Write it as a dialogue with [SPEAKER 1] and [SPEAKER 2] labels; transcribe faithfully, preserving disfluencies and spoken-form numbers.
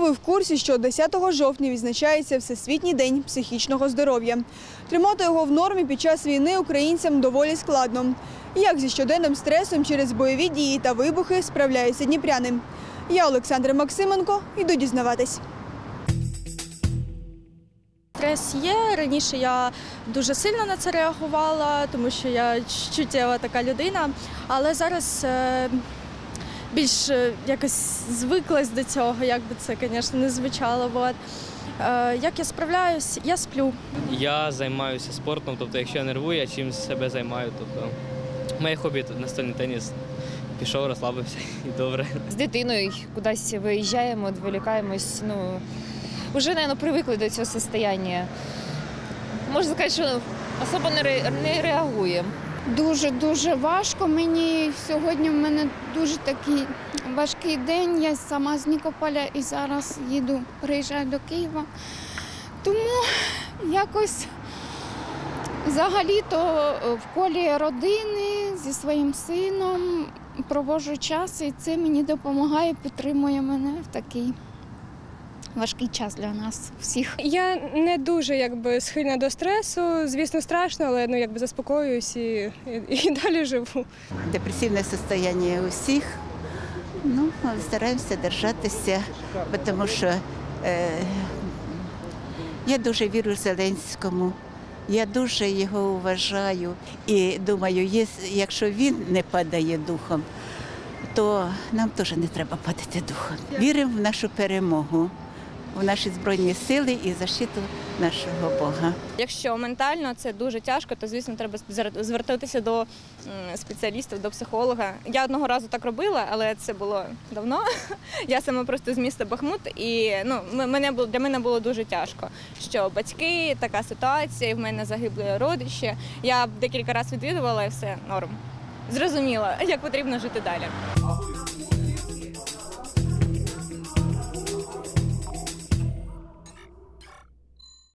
[SPEAKER 1] ви в курсі, що десятого жовтня відзначається Всесвітній день психічного здоров'я. Тримати його в нормі під час війни українцям доволі складно. Як зі щоденним стресом через бойові дії та вибухи справляються дніпряни? Я, Олександра Максименко, йду дізнаватись.
[SPEAKER 2] Стрес є. Раніше я дуже сильно на це реагувала, тому що я чуттєва така людина. Але зараз е, більш е, якось звиклась до цього, як би це, звісно, не звучало. От. Е, як я справляюсь? Я сплю.
[SPEAKER 3] Я займаюся спортом, тобто якщо я нервую, я чимось себе займаю. Тобто моє хобі – настільний теніс. Пішов, розслабився і добре.
[SPEAKER 4] З дитиною кудись виїжджаємо, відволікаємось. Ну, вже, мабуть, привикли до цього стану. Можна сказати, що особо не, ре, не реагуємо.
[SPEAKER 5] Дуже-дуже важко мені. Сьогодні в мене дуже такий важкий день. Я сама з Нікополя і зараз їду, приїжджаю до Києва. Тому якось взагалі-то в колі родини зі своїм сином проводжу час, і це мені допомагає, підтримує мене в такий важкий час для нас всіх.
[SPEAKER 6] Я не дуже якби схильна до стресу, звісно, страшно, але ну якби заспокоююсь і, і, і далі живу.
[SPEAKER 7] Депресивне состояние у всіх. Ну, стараємося держатися, тому що е, я дуже вірю Зеленському. Я дуже його вважаю і думаю, якщо він не падає духом, то нам теж не треба падати духом. Віримо в нашу перемогу, в наші Збройні Сили і защиту нашого Бога.
[SPEAKER 2] Якщо ментально це дуже тяжко, то, звісно, треба звертатися до спеціалістів, до психолога. Я одного разу так робила, але це було давно. Я саме просто з міста Бахмут, і ну, мене було, для мене було дуже тяжко, що батьки, така ситуація, і в мене загибли родичі. Я декілька разів відвідувала і все, норм. Зрозуміла, як потрібно жити далі.